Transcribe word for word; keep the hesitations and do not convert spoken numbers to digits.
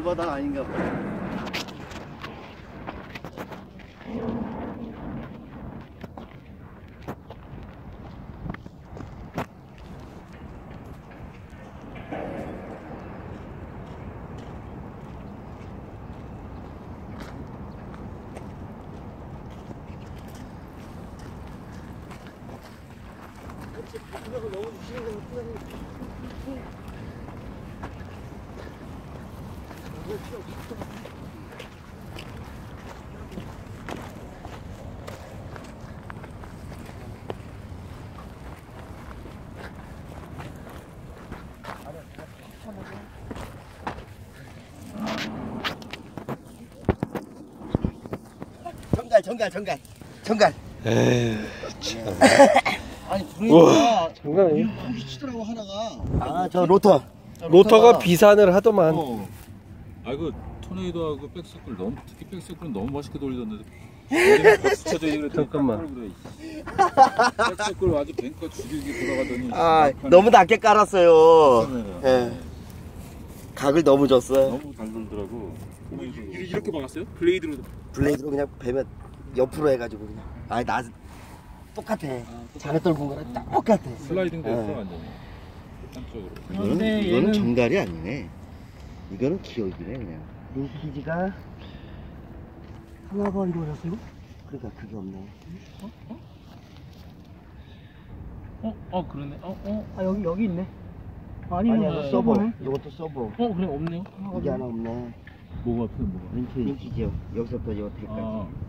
물바다 아닌가 봐. 정갈 정갈 정갈 정갈. 에휴 참. 아니 분위기가 장난 아니야. 치더라고 하나가. 아 저 로터. 로터가 비산을 하더만. 어. 아이고 토네이도하고 백서클 너무 특히 백서클은 너무 멋있게 돌리던데. 머리가 박수 쳐져 그래. 잠깐만. 백서클 아주 뱅커 죽이게 돌아가더니. 아 너무 낮게 깔았어요. 예. 네. 각을 너무 줬어요. 너무 잘 돌더라고. 토네이도. 이렇게 박았어요? 블레이드로. 블레이드로 그냥 뱀에 옆으로 해가지고 그냥. 아니 나 똑같아. 자네 떨군 거랑 똑같아. 슬라이딩 됐어 네. 완전히. 한쪽으로. 이거는, 이거는 정갈이 아니네. 이거는 기억이네 그냥. 링키지가 하나 버리고 오셨어요? 그러니까 그게 없네. 어? 어? 어? 어 그러네. 어? 어? 아 여기 여기 있네. 아니 아니야 이거 이거 서버. 서버네. 이것도 서버. 어 그래 없네요. 이게 하나 없네. 뭐가 없어 뭐가. 링키지요. 여기서부터 여기까지. 아.